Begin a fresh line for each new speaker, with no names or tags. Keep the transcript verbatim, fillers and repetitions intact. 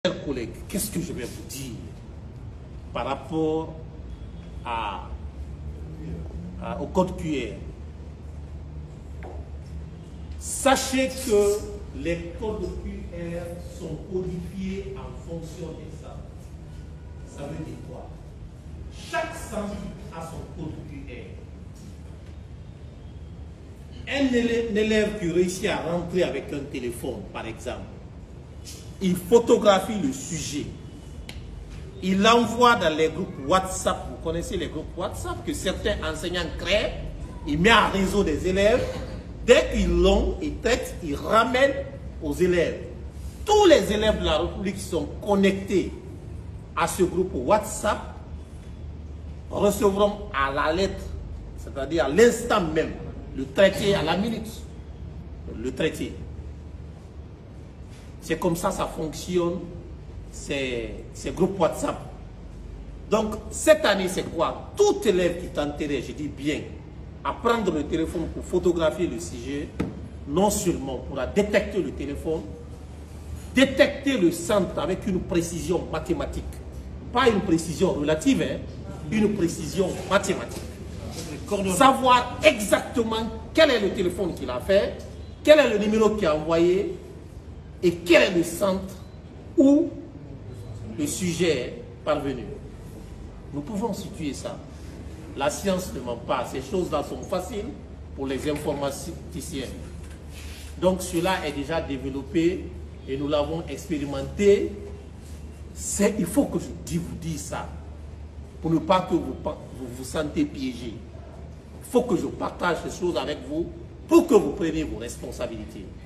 Chers collègues, qu'est-ce que je vais vous dire par rapport à, à, au code Q R? Sachez que les codes Q R sont codifiés en fonction des centres. Ça veut dire quoi? Chaque centre a son code Q R. Un élève qui réussit à rentrer avec un téléphone, par exemple, il photographie le sujet. Il l'envoie dans les groupes WhatsApp. Vous connaissez les groupes WhatsApp que certains enseignants créent. Il met en réseau des élèves. Dès qu'ils l'ont, ils traitent, ils ramènent aux élèves. Tous les élèves de la République sont connectés à ce groupe WhatsApp, recevront à la lettre, c'est-à-dire à, à l'instant même, le traité à la minute. Le traité. C'est comme ça ça fonctionne, ces, ces groupes WhatsApp. Donc, cette année, c'est quoi? Tout élève qui tenterait, je dis bien, à prendre le téléphone pour photographier le sujet, non seulement pourra détecter le téléphone, détecter le centre avec une précision mathématique. Pas une précision relative, hein, une précision mathématique. Savoir exactement quel est le téléphone qu'il a fait, quel est le numéro qu'il a envoyé, et quel est le centre où le sujet est parvenu. Nous pouvons situer ça. La science ne ment pas. Ces choses-là sont faciles pour les informaticiens. Donc cela est déjà développé et nous l'avons expérimenté. Il faut que je vous dise ça pour ne pas que vous vous, vous sentez piégé. Il faut que je partage ces choses avec vous pour que vous preniez vos responsabilités.